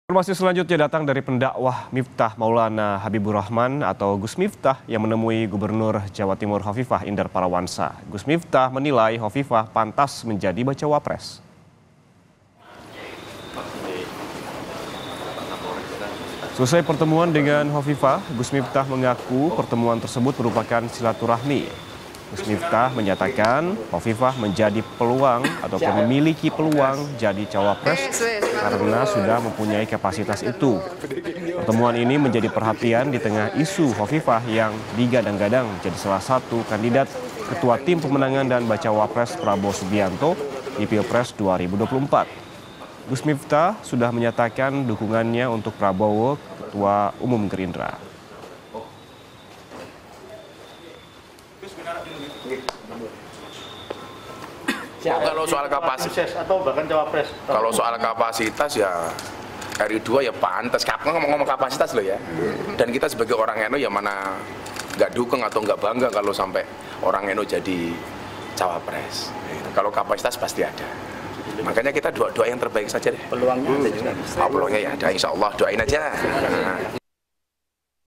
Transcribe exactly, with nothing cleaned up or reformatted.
Informasi selanjutnya datang dari pendakwah Miftah Maulana Habibur Rahman atau Gus Miftah yang menemui Gubernur Jawa Timur Hovifah Indar Parawansa. Gus Miftah menilai Hovifah pantas menjadi bacawa pres. Selesai pertemuan dengan Hovifah, Gus Miftah mengaku pertemuan tersebut merupakan silaturahmi. Gus Miftah menyatakan Hovifah menjadi peluang ataupun memiliki peluang jadi cawapres karena sudah mempunyai kapasitas itu. Pertemuan ini menjadi perhatian di tengah isu Hovifah yang digadang-gadang jadi salah satu kandidat ketua tim pemenangan dan bacawa pres Prabowo Subianto di Pilpres dua ribu dua puluh empat. Gus Miftah sudah menyatakan dukungannya untuk Prabowo, Ketua Umum Gerindra. Kalau soal kapasitas atau bahkan cawapres. Kalau soal kapasitas ya R I dua ya pantas. Kapan ngomong-ngomong kapasitas loh ya. Dan kita sebagai orang N U ya mana nggak dukung atau nggak bangga kalau sampai orang N U jadi cawapres. Kalau kapasitas pasti ada. Makanya kita doa doa yang terbaik saja deh. Peluangnya ada juga. Oh, peluangnya ya ada. Insya Allah doain aja.